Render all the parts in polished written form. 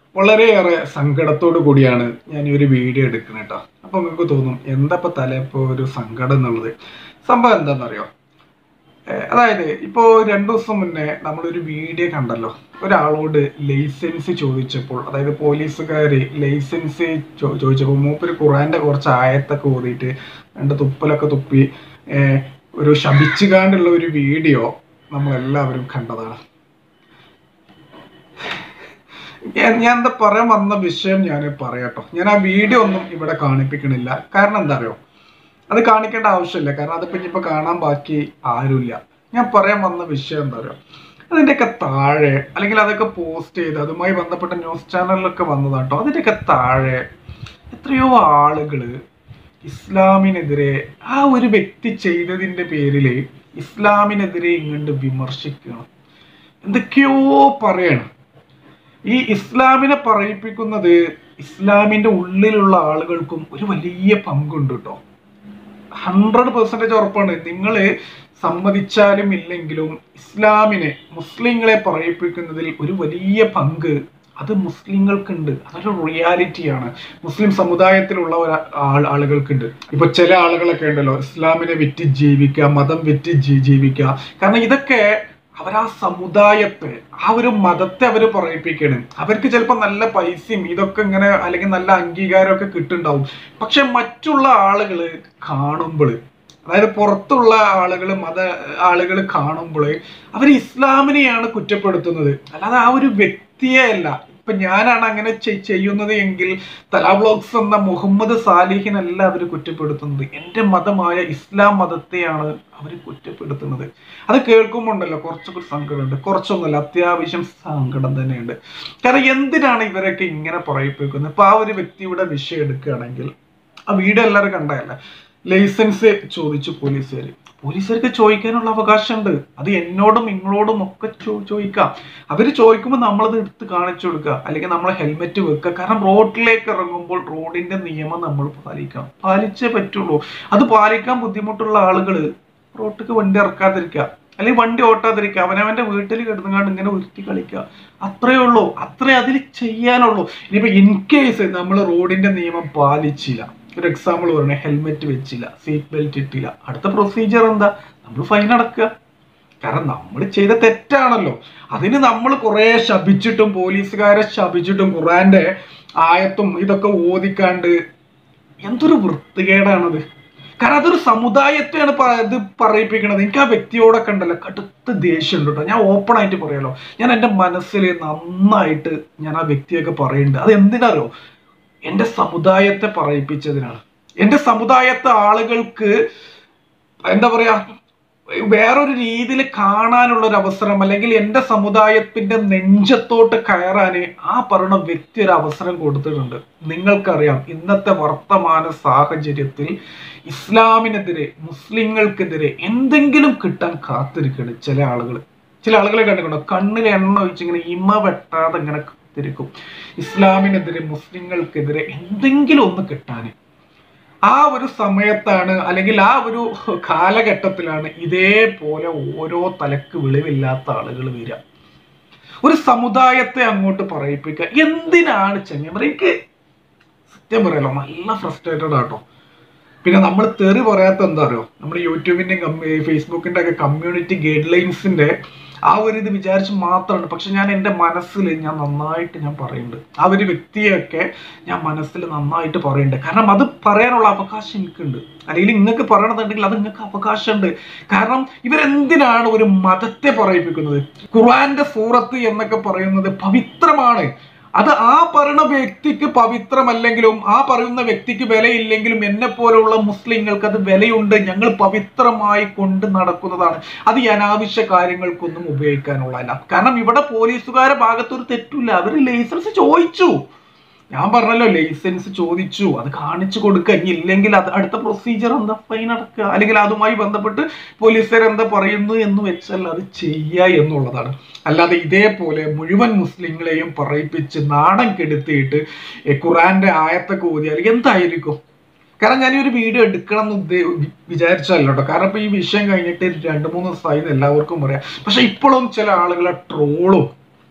വളരെയേറെ സങ്കടത്തോടു കൂടിയാണ് ഞാൻ ഈ ഒരു വീഡിയോ എടുക്കുന്നത് കേട്ടോ. അപ്പൊ നിങ്ങൾക്ക് തോന്നും എന്താ ഇപ്പൊ ഇപ്പൊ ഒരു സങ്കടം എന്നുള്ളത്. സംഭവം എന്താണെന്നറിയോ? അതായത് ഇപ്പോ 2 ദിവസം മുന്നേ നമ്മളൊരു വീഡിയോ കണ്ടല്ലോ. ഒരാളോട് ലൈസൻസ് ചോദിച്ചപ്പോൾ, അതായത് പോലീസുകാര് ലൈസൻസ് ചോദിച്ചപ്പോൾ മൂപ്പര് ഖുറാന്റെ കുറച്ച് ആയത്തൊക്കെ ഓതിയിട്ട് 2 തുപ്പലൊക്കെ തുപ്പി ഒരു ശപിച്ചുകാണ്ടുള്ള ഒരു വീഡിയോ നമ്മളെല്ലാവരും കണ്ടതാണ്. ഞാൻ എന്താ പറയാൻ വന്ന വിഷയം ഞാൻ പറയാട്ടോ. ഞാൻ ആ വീഡിയോ ഒന്നും ഇവിടെ കാണിപ്പിക്കണില്ല. കാരണം എന്താ അറിയോ, അത് കാണിക്കേണ്ട ആവശ്യമില്ല. കാരണം അതിപ്പോ ഇനിയിപ്പോ കാണാൻ ബാക്കി ആരുമില്ല. ഞാൻ പറയാൻ വന്ന വിഷയം എന്താ അറിയോ, അതിൻ്റെയൊക്കെ താഴെ, അല്ലെങ്കിൽ അതൊക്കെ പോസ്റ്റ് ചെയ്ത് അതുമായി ബന്ധപ്പെട്ട ന്യൂസ് ചാനലിലൊക്കെ വന്നതാട്ടോ. അതിൻ്റെയൊക്കെ താഴെ എത്രയോ ആളുകള് ഇസ്ലാമിനെതിരെ, ആ ഒരു വ്യക്തി ചെയ്തതിന്റെ പേരില് ഇസ്ലാമിനെതിരെ ഇങ്ങോട്ട് വിമർശിക്കണം, എന്തൊക്കെയോ പറയണം. ഈ ഇസ്ലാമിനെ പറയിപ്പിക്കുന്നത് ഇസ്ലാമിന്റെ ഉള്ളിലുള്ള ആളുകൾക്കും ഒരു വലിയ പങ്കുണ്ട് കേട്ടോ. 100% ഉറപ്പാണ്. നിങ്ങള് സമ്മതിച്ചാലും ഇല്ലെങ്കിലും ഇസ്ലാമിനെ, മുസ്ലിങ്ങളെ പറയിപ്പിക്കുന്നതിൽ ഒരു വലിയ പങ്ക് അത് മുസ്ലിങ്ങൾക്കുണ്ട്. അതൊരു റിയാലിറ്റിയാണ്. മുസ്ലിം സമുദായത്തിലുള്ള ആളുകൾക്കുണ്ട്. ഇപ്പൊ ചില ആളുകളൊക്കെ ഉണ്ടല്ലോ, ഇസ്ലാമിനെ വിറ്റ് ജീവിക്കുക, മതം വിറ്റ് ജീവിക്കുക. കാരണം ഇതൊക്കെ അവരാ സമുദായത്തെ, ആ ഒരു മതത്തെ അവര് പറയിപ്പിക്കാണ്. അവർക്ക് ചിലപ്പോൾ നല്ല പൈസയും ഇതൊക്കെ ഇങ്ങനെ, അല്ലെങ്കിൽ നല്ല അംഗീകാരമൊക്കെ കിട്ടുന്നുണ്ടാവും. പക്ഷെ മറ്റുള്ള ആളുകള് കാണുമ്പോൾ, അതായത് പുറത്തുള്ള ആളുകൾ കാണുമ്പോൾ അവർ ഇസ്ലാമിനെയാണ് കുറ്റപ്പെടുത്തുന്നത്, അല്ലാതെ ആ ഒരു വ്യക്തിയെ അല്ല. ഇപ്പൊ ഞാനാണ് അങ്ങനെ ചെയ്യുന്നത് എങ്കിൽ തലാ വ്ലോഗ്സ് എന്ന മുഹമ്മദ് സാലിഹിനല്ല അവർ കുറ്റപ്പെടുത്തുന്നത്, എൻ്റെ മതമായ ഇസ്ലാം മതത്തെയാണ് അവർ കുറ്റപ്പെടുത്തുന്നത്. അത് കേൾക്കുമ്പോണ്ടല്ലോ കുറച്ചൊക്കെ സങ്കടമുണ്ട്. കുറച്ചൊന്നുമല്ല, അത്യാവശ്യം സങ്കടം തന്നെയുണ്ട്. കാരണം എന്തിനാണ് ഇവരൊക്കെ ഇങ്ങനെ പറയിപ്പിക്കുന്നത്? ഇപ്പൊ ആ ഒരു വ്യക്തിയുടെ വിഷയം എടുക്കുകയാണെങ്കിൽ, ആ വീഡിയോ എല്ലാവരും കണ്ടതല്ല. ലൈസൻസ് ചോദിച്ചു പോലീസുകാർക്ക് ചോദിക്കാനുള്ള അവകാശമുണ്ട്. അത് എന്നോടും നിങ്ങളോടും ഒക്കെ ചോദിക്കാം. അവര് ചോദിക്കുമ്പോൾ നമ്മളത് എടുത്ത് കാണിച്ചു കൊടുക്കുക, അല്ലെങ്കിൽ നമ്മളെ ഹെൽമെറ്റ് വെക്കുക. കാരണം റോഡിലേക്ക് ഇറങ്ങുമ്പോൾ റോഡിന്റെ നിയമം നമ്മൾ പാലിച്ചേ പറ്റുള്ളൂ. അത് പാലിക്കാൻ ബുദ്ധിമുട്ടുള്ള ആളുകള് റോഡിലേക്ക് വണ്ടി ഇറക്കാതിരിക്കുക, അല്ലെങ്കിൽ വണ്ടി ഓട്ടാതിരിക്കുക, അവനവന്റെ വീട്ടിൽ കിടന്നുകൊണ്ട് ഇങ്ങനെ ഉരുത്തി കളിക്കുക. അത്രേ ഉള്ളൂ, അത്രേ അതിൽ ചെയ്യാനുള്ളൂ. ഇനിയിപ്പോ ഇൻ കേസ് നമ്മൾ റോഡിന്റെ നിയമം പാലിച്ചില്ല, ഒരു എക്സാമ്പിൾ പറഞ്ഞ ഹെൽമെറ്റ് വെച്ചില്ല, സീറ്റ് ബെൽറ്റ് ഇട്ടില്ല, അടുത്ത പ്രൊസീജിയർ എന്താ? നമ്മൾ ഫൈൻ അടക്കുക. കാരണം നമ്മൾ ചെയ്ത തെറ്റാണല്ലോ. അതിന് നമ്മൾ കുറെ ശപിച്ചിട്ടും, പോലീസുകാരെ ശപിച്ചിട്ടും, ഖുറാന്റെ ആയത്തും ഇതൊക്കെ ഓദിക്കാണ്ട്, എന്തൊരു വൃത്തികേടാണത്. കാരണം അതൊരു സമുദായത്തെയാണ് ഇത് പറയിപ്പിക്കണത്. എനിക്ക് ആ വ്യക്തിയോടൊക്കെ ഉണ്ടല്ലോ കടുത്ത ദേഷ്യം ഉണ്ട് കേട്ടോ. ഞാൻ ഓപ്പൺ ആയിട്ട് പറയാലോ, ഞാൻ എൻ്റെ മനസ്സിൽ നന്നായിട്ട് ഞാൻ ആ വ്യക്തിയൊക്കെ പറയുന്നുണ്ട്. അത് എന്തിനാരോ, എൻ്റെ സമുദായത്തെ പറയിപ്പിച്ചതിനാണ്. എൻ്റെ സമുദായത്തെ ആളുകൾക്ക് എന്താ പറയാ, വേറൊരു രീതിയിൽ കാണാനുള്ള ഒരു അവസരം, അല്ലെങ്കിൽ എൻ്റെ സമുദായത്തിന്റെ നെഞ്ചത്തോട്ട് കയറാന് ആ പറയുന്ന വ്യക്തി ഒരു അവസരം കൊടുത്തിട്ടുണ്ട്. നിങ്ങൾക്കറിയാം, ഇന്നത്തെ വർത്തമാന സാഹചര്യത്തിൽ ഇസ്ലാമിനെതിരെ, മുസ്ലിങ്ങൾക്കെതിരെ എന്തെങ്കിലും കിട്ടാൻ കാത്തിരിക്കണം ചില ആളുകളെ കണ്ടിട്ടുണ്ടോ, കണ്ണിൽ എണ്ണ ഒഴിച്ചിങ്ങനെ ഇമ വെട്ടാതെ ഇങ്ങനെ തിരിക്കും. ഇസ്ലാമിനെതിരെ, മുസ്ലിങ്ങൾക്കെതിരെ എന്തെങ്കിലും ഒന്ന് കിട്ടാന് ആ ഒരു സമയത്താണ്, അല്ലെങ്കിൽ ആ ഒരു കാലഘട്ടത്തിലാണ് ഇതേപോലെ ഓരോ തലക്ക് വെളിവില്ലാത്ത ആളുകൾ വരിക. ഒരു സമുദായത്തെ അങ്ങോട്ട് പറയിപ്പിക്കുക. എന്തിനാണ് ചെങ്ങ? എനിക്ക് സത്യം പറയാലോ നല്ല ഫ്രസ്ട്രേറ്റഡ് ആട്ടോ. പിന്നെ നമ്മൾ തെറി പറയാത്ത എന്താ അറിയോ, നമ്മുടെ യൂട്യൂബിന്റെ ഫേസ്ബുക്കിന്റെ ഒക്കെ കമ്മ്യൂണിറ്റി ഗൈഡ് ലൈൻസിന്റെ ആ ഒരു ഇത് വിചാരിച്ച് മാത്രമാണ്. പക്ഷെ ഞാൻ എൻ്റെ മനസ്സിൽ ഞാൻ നന്നായിട്ട് ഞാൻ പറയുന്നുണ്ട്. ആ ഒരു വ്യക്തിയൊക്കെ ഞാൻ മനസ്സിൽ നന്നായിട്ട് പറയുന്നുണ്ട്. കാരണം അത് പറയാനുള്ള അവകാശം എനിക്കുണ്ട്. അല്ലെങ്കിൽ നിങ്ങൾക്ക് പറയണമെന്നുണ്ടെങ്കിൽ അത് നിങ്ങൾക്ക് അവകാശമുണ്ട്. കാരണം ഇവരെന്തിനാണ് ഒരു മതത്തെ പറയിപ്പിക്കുന്നത്? ഖുർആന്റെ സൂറത്ത് എന്നൊക്കെ പറയുന്നത് പവിത്രമാണ്. അത് ആ പറയുന്ന വ്യക്തിക്ക് പവിത്രമല്ലെങ്കിലും, ആ പറയുന്ന വ്യക്തിക്ക് വിലയില്ലെങ്കിലും, എന്നെ പോലുള്ള മുസ്ലിങ്ങൾക്ക് അത് വിലയുണ്ട്. ഞങ്ങൾ പവിത്രമായി കൊണ്ട് നടക്കുന്നതാണ്. അത് ഈ അനാവശ്യ കാര്യങ്ങൾക്കൊന്നും ഉപയോഗിക്കാനുള്ളതല്ല. കാരണം ഇവിടെ പോലീസുകാരുടെ ഭാഗത്തൊരു തെറ്റില്ല. അവർ ലൈസൻസ് ചോദിച്ചു, ഞാൻ പറഞ്ഞല്ലോ, ലൈസൻസ് ചോദിച്ചു, അത് കാണിച്ചു കൊടുക്കുക. ഇല്ലെങ്കിൽ അത് അടുത്ത പ്രൊസീജിയർ എന്താ? ഫൈൻ അടക്കുക. അല്ലെങ്കിൽ അതുമായി ബന്ധപ്പെട്ട് പോലീസുകാർ എന്താ പറയുന്നു എന്ന് വെച്ചാൽ അത് ചെയ്യുക എന്നുള്ളതാണ്. അല്ലാതെ ഇതേപോലെ മുഴുവൻ മുസ്ലിങ്ങളെയും പറയിപ്പിച്ച് നാണം കെടുത്തിയിട്ട് ഖുറാന്റെ ആയത്തൊക്കെ ഓതിയാൽ എന്തായിരിക്കും? കാരണം ഞാൻ ഈ ഒരു വീഡിയോ എടുക്കണം എന്ന് വിചാരിച്ചല്ലോ കേട്ടോ. കാരണം ഇപ്പൊ ഈ വിഷയം കഴിഞ്ഞിട്ട് 2-3 ദിവസമായി എല്ലാവർക്കും പറയാം. പക്ഷെ ഇപ്പോഴും ചില ആളുകളെ ട്രോളും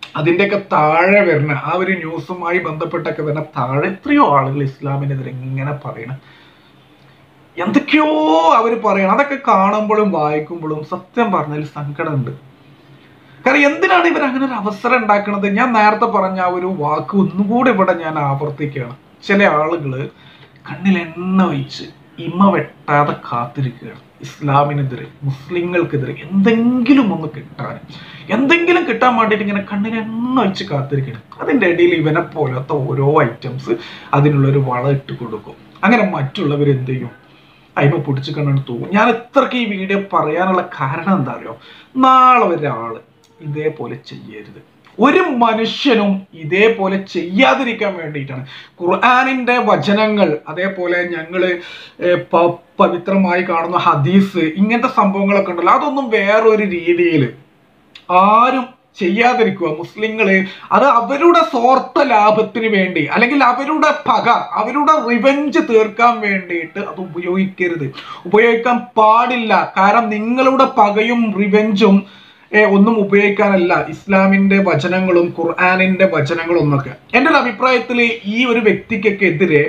അതിൻ്റെയൊക്കെ താഴെ വരുന്ന ആ ഒരു ന്യൂസുമായി ബന്ധപ്പെട്ടൊക്കെ വരുന്ന താഴെ എത്രയോ ആളുകൾ ഇസ്ലാമിനെതിരെ ഇങ്ങനെ പറയണം, എന്തൊക്കെയോ അവർ പറയണം. അതൊക്കെ കാണുമ്പോഴും വായിക്കുമ്പോഴും സത്യം പറഞ്ഞാൽ സങ്കടമുണ്ട്. കാരണം എന്തിനാണ് ഇവർ അങ്ങനെ ഒരു അവസരം ഉണ്ടാക്കുന്നത്? ഞാൻ നേരത്തെ പറഞ്ഞ ആ ഒരു വാക്ക് ഒന്നുകൂടി ഇവിടെ ഞാൻ ആവർത്തിക്കുകയാണ്. ചില ആളുകള് കണ്ണിൽ എണ്ണ ഒഴിച്ച് ഇമ വെട്ടാതെ കാത്തിരിക്കുകയാണ് ഇസ്ലാമിനെതിരെ, മുസ്ലിങ്ങൾക്കെതിരെ എന്തെങ്കിലും ഒന്ന് കിട്ടാൻ, എന്തെങ്കിലും കിട്ടാൻ വേണ്ടിയിട്ട് ഇങ്ങനെ കണ്ണിൽ എണ്ണ ഒഴിച്ച് കാത്തിരിക്കണം. അതിൻ്റെ ഇടയിൽ ഇവനെ പോലത്തെ ഓരോ ഐറ്റംസ് അതിനുള്ളൊരു വളം ഇട്ട് കൊടുക്കും. അങ്ങനെ മറ്റുള്ളവർ എന്ത് ചെയ്യും? അയിമ പിടിച്ചു കണ്ടാണ് തോന്നും. ഞാൻ ഇത്രയ്ക്ക് ഈ വീഡിയോ പറയാനുള്ള കാരണം എന്താ അറിയോ? നാളെ ഒരാള് ഇതേപോലെ ചെയ്യരുത്. ഒരു മനുഷ്യനും ഇതേപോലെ ചെയ്യാതിരിക്കാൻ വേണ്ടിയിട്ടാണ് ഖുർആനിന്റെ വചനങ്ങൾ, അതേപോലെ ഞങ്ങള് പവിത്രമായി കാണുന്ന ഹദീസ്, ഇങ്ങനത്തെ സംഭവങ്ങളൊക്കെ ഉണ്ടല്ലോ, അതൊന്നും വേറൊരു രീതിയിൽ ആരും ചെയ്യാതിരിക്കുക. മുസ്ലിങ്ങള് അത് അവരുടെ സ്വാർത്ഥ ലാഭത്തിന് വേണ്ടി, അല്ലെങ്കിൽ അവരുടെ പക, അവരുടെ റിവെഞ്ച് തീർക്കാൻ വേണ്ടിയിട്ട് അത് ഉപയോഗിക്കരുത്, ഉപയോഗിക്കാൻ പാടില്ല. കാരണം നിങ്ങളുടെ പകയും റിവെഞ്ചും ഒന്നും ഉപയോഗിക്കാനല്ല ഇസ്ലാമിന്റെ വചനങ്ങളും ഖുർആനിന്റെ വചനങ്ങളും ഒന്നൊക്കെ. എൻ്റെ ഒരു അഭിപ്രായത്തിൽ ഈ ഒരു വ്യക്തിക്കൊക്കെ എതിരെ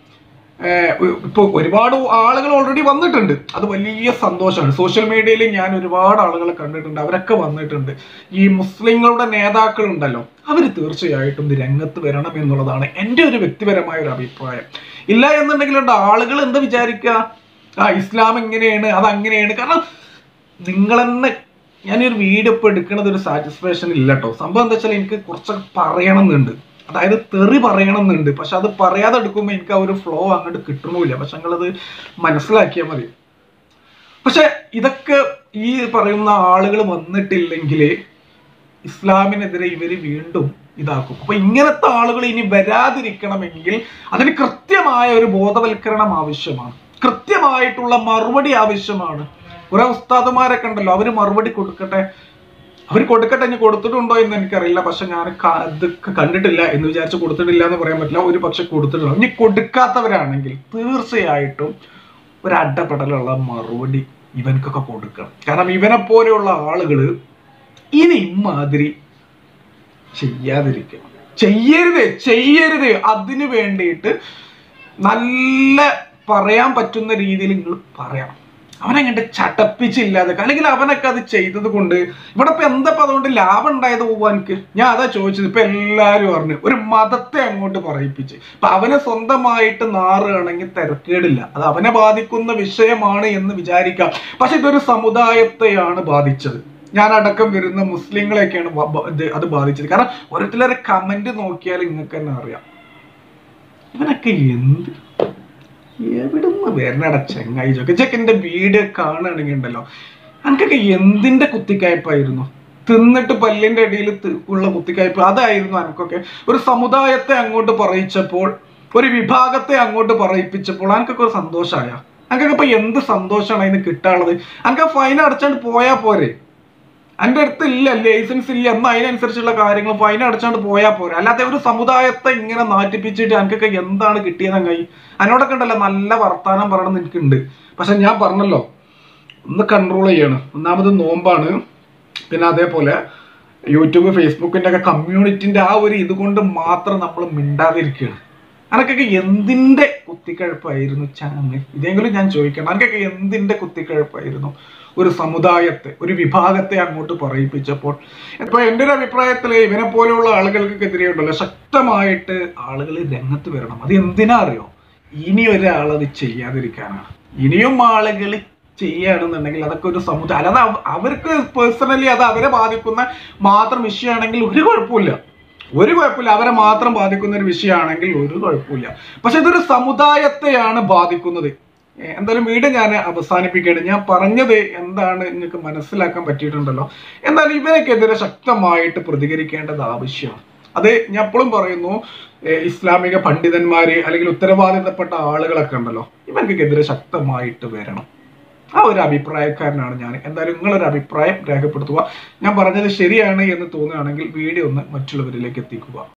ഇപ്പൊ ഒരുപാട് ആളുകൾ ഓൾറെഡി വന്നിട്ടുണ്ട്. അത് വലിയ സന്തോഷമാണ്. സോഷ്യൽ മീഡിയയിൽ ഞാൻ ഒരുപാട് ആളുകളെ കണ്ടിട്ടുണ്ട്, അവരൊക്കെ വന്നിട്ടുണ്ട്. ഈ മുസ്ലിങ്ങളുടെ നേതാക്കൾ ഉണ്ടല്ലോ, അവർ തീർച്ചയായിട്ടും രംഗത്ത് വരണം എന്നുള്ളതാണ് എൻ്റെ ഒരു വ്യക്തിപരമായ ഒരു അഭിപ്രായം. ഇല്ല എന്നുണ്ടെങ്കിൽ ആളുകൾ എന്താ വിചാരിക്കുക, ഇസ്ലാം എങ്ങനെയാണ്, അത് അങ്ങനെയാണ്. കാരണം നിങ്ങളെന്നെ, ഞാനൊരു വീഡിയോ ഇപ്പോൾ എടുക്കുന്നത് ഒരു സാറ്റിസ്ഫാക്ഷൻ ഇല്ല കേട്ടോ. സംഭവം എന്താ വെച്ചാൽ എനിക്ക് കുറച്ചൊക്കെ പറയണം എന്നുണ്ട്, അതായത് തെറി പറയണം എന്നുണ്ട്. പക്ഷെ അത് പറയാതെ എടുക്കുമ്പോൾ എനിക്ക് ആ ഒരു ഫ്ലോ അങ്ങോട്ട് കിട്ടണമില്ല. പക്ഷെ നിങ്ങളത് മനസ്സിലാക്കിയാൽ മതി. പക്ഷെ ഇതൊക്കെ ഈ പറയുന്ന ആളുകൾ വന്നിട്ടില്ലെങ്കിൽ ഇസ്ലാമിനെതിരെ ഇവര് വീണ്ടും ഇതാക്കും. അപ്പൊ ഇങ്ങനത്തെ ആളുകൾ ഇനി വരാതിരിക്കണമെങ്കിൽ അതിന് കൃത്യമായ ഒരു ബോധവൽക്കരണം ആവശ്യമാണ്, കൃത്യമായിട്ടുള്ള മറുപടി ആവശ്യമാണ്. കുറെ ഉസ്താദുമാരൊക്കെ ഉണ്ടല്ലോ, അവര് മറുപടി കൊടുക്കട്ടെ, അവർ കൊടുക്കട്ടെ. ഇനി കൊടുത്തിട്ടുണ്ടോ എന്ന് എനിക്കറിയില്ല. പക്ഷെ ഞാൻ ഇതൊക്കെ കണ്ടിട്ടില്ല എന്ന് വിചാരിച്ച് കൊടുത്തിട്ടില്ല എന്ന് പറയാൻ പറ്റില്ല. ഒരു പക്ഷെ കൊടുത്തിട്ടുണ്ടോ. ഇനി കൊടുക്കാത്തവരാണെങ്കിൽ തീർച്ചയായിട്ടും ഒരു അഡപടലുള്ള മറുപടി ഇവനക്കൊക്കെ കൊടുക്കണം. കാരണം ഇവനെ പോലെയുള്ള ആളുകൾ ഇനി ഇമാതിരി ചെയ്യാതിരിക്കണം, ചെയ്യരുത്. അതിനു വേണ്ടിയിട്ട് നല്ല പറയാൻ പറ്റുന്ന രീതിയിൽ നിങ്ങൾ പറയണം. അവനങ്ങോട്ട് ചടപ്പിച്ചില്ലാതെ, അല്ലെങ്കിൽ അവനൊക്കെ അത് ചെയ്തത് കൊണ്ട് ഇവിടെ ഇപ്പൊ എന്താ അതുകൊണ്ട് ലാഭം ഉണ്ടായത് പോവാനക്ക്? ഞാൻ അതാ ചോദിച്ചത്. ഇപ്പൊ എല്ലാരും പറഞ്ഞു ഒരു മതത്തെ അങ്ങോട്ട് പറയിപ്പിച്ച്. ഇപ്പൊ അവനെ സ്വന്തമായിട്ട് നാറുകയാണെങ്കിൽ തിരക്കേടില്ല, അത് അവനെ ബാധിക്കുന്ന വിഷയമാണ് എന്ന് വിചാരിക്കാം. പക്ഷെ ഇതൊരു സമുദായത്തെയാണ് ബാധിച്ചത്. ഞാൻ അടക്കം വരുന്ന മുസ്ലിങ്ങളെയൊക്കെയാണ് അത് ബാധിച്ചത്. കാരണം ഓരോരുത്തരുടെ കമന്റ് നോക്കിയാൽ നിങ്ങൾക്ക് തന്നെ അറിയാം ഇവനൊക്കെ എന്ത് എവിടുന്ന് വരണട ചെങ്ങായി. ചെക്കൻ്റെ വീഡിയോ കാണുകയാണെങ്കിൽ ഉണ്ടല്ലോ, എനിക്കൊക്കെ എന്തിന്റെ കുത്തിക്കയപ്പായിരുന്നു. തിന്നിട്ട് പല്ലിന്റെ ഇടയിൽ ഉള്ള കുത്തിക്കയപ്പ് അതായിരുന്നു എനിക്കൊക്കെ. ഒരു സമുദായത്തെ അങ്ങോട്ട് പറയിച്ചപ്പോൾ, ഒരു വിഭാഗത്തെ അങ്ങോട്ട് പറയിപ്പിച്ചപ്പോൾ എനിക്കൊക്കെ ഒരു സന്തോഷമായ. എനിക്കൊക്കെ ഇപ്പൊ എന്ത് സന്തോഷമാണ് അതിന് കിട്ടാനുള്ളത്? എനിക്ക് ഫൈൻ അടച്ചാണ്ട് പോയാൽ പോരെ? എൻ്റെ അടുത്ത് ഇല്ല, ലൈസൻസ് ഇല്ല എന്നാൽ അതിനനുസരിച്ചുള്ള കാര്യങ്ങൾ ഫൈൻ അടച്ചാണ്ട് പോയാൽ പോരെ. അല്ലാതെ ഒരു സമുദായത്തെ ഇങ്ങനെ നാട്ടിപ്പിച്ചിട്ട് എനിക്കൊക്കെ എന്താണ് കിട്ടിയതെങ്കിൽ അതിനോടൊക്കെ ഉണ്ടല്ലോ നല്ല വർത്താനം പറയണമെന്ന് എനിക്കുണ്ട്. പക്ഷെ ഞാൻ പറഞ്ഞല്ലോ, ഒന്ന് കൺട്രോൾ ചെയ്യണം. ഒന്നാമത് നോമ്പാണ്, പിന്നെ അതേപോലെ യൂട്യൂബ് ഫേസ്ബുക്കിൻ്റെ ഒക്കെ കമ്മ്യൂണിറ്റിൻ്റെ ആ ഒരു ഇതുകൊണ്ട് മാത്രം നമ്മൾ മിണ്ടാതിരിക്കുകയാണ്. എനിക്കൊക്കെ എന്തിൻ്റെ കുത്തിക്കഴപ്പായിരുന്നു ചാനൽ? ഇതെങ്കിലും ഞാൻ ചോദിക്കണം. എനിക്കൊക്കെ എന്തിൻ്റെ കുത്തിക്കഴപ്പായിരുന്നു ഒരു സമുദായത്തെ, ഒരു വിഭാഗത്തെ അങ്ങോട്ട് പറയിപ്പിച്ചപ്പോൾ? ഇപ്പൊ എൻ്റെ ഒരു അഭിപ്രായത്തിൽ ഇവനെ പോലെയുള്ള ആളുകൾക്കെതിരെ ഉണ്ടല്ലോ ശക്തമായിട്ട് ആളുകൾ രംഗത്ത് വരണം. അത് എന്തിനാ അറിയോ? ഇനി ഒരാളത് ചെയ്യാതിരിക്കാനാണ്. ഇനിയും ആളുകൾ ചെയ്യുകയാണെന്നുണ്ടെങ്കിൽ അതൊക്കെ ഒരു സമുദായം, അല്ലാതെ അവർക്ക് പേഴ്സണലി അത് അവരെ ബാധിക്കുന്ന മാത്രം വിഷയമാണെങ്കിൽ ഒരു കുഴപ്പമില്ല. അവരെ മാത്രം ബാധിക്കുന്ന ഒരു വിഷയമാണെങ്കിൽ ഒരു കുഴപ്പമില്ല. പക്ഷെ ഇതൊരു സമുദായത്തെയാണ് ബാധിക്കുന്നത്. എന്തായാലും വീഡിയോ ഞാൻ അവസാനിപ്പിക്കുകയാണ്. ഞാൻ പറഞ്ഞത് എന്താണ് നിങ്ങൾക്ക് മനസ്സിലാക്കാൻ പറ്റിയിട്ടുണ്ടല്ലോ. എന്തായാലും ഇവനക്കെതിരെ ശക്തമായിട്ട് പ്രതികരിക്കേണ്ടത് ആവശ്യമാണ്. അത് ഞാൻ എപ്പോഴും പറയുന്നു, ഇസ്ലാമിക പണ്ഡിതന്മാര് അല്ലെങ്കിൽ ഉത്തരവാദിത്തപ്പെട്ട ആളുകളൊക്കെ ഉണ്ടല്ലോ, ഇവർക്കെതിരെ ശക്തമായിട്ട് വരണം. ആ ഒരു അഭിപ്രായക്കാരനാണ് ഞാൻ. എന്തായാലും നിങ്ങളൊരു അഭിപ്രായം രേഖപ്പെടുത്തുക. ഞാൻ പറഞ്ഞത് ശരിയാണ് എന്ന് തോന്നുകയാണെങ്കിൽ വീഡിയോ ഒന്ന് മറ്റുള്ളവരിലേക്ക് എത്തിക്കുക.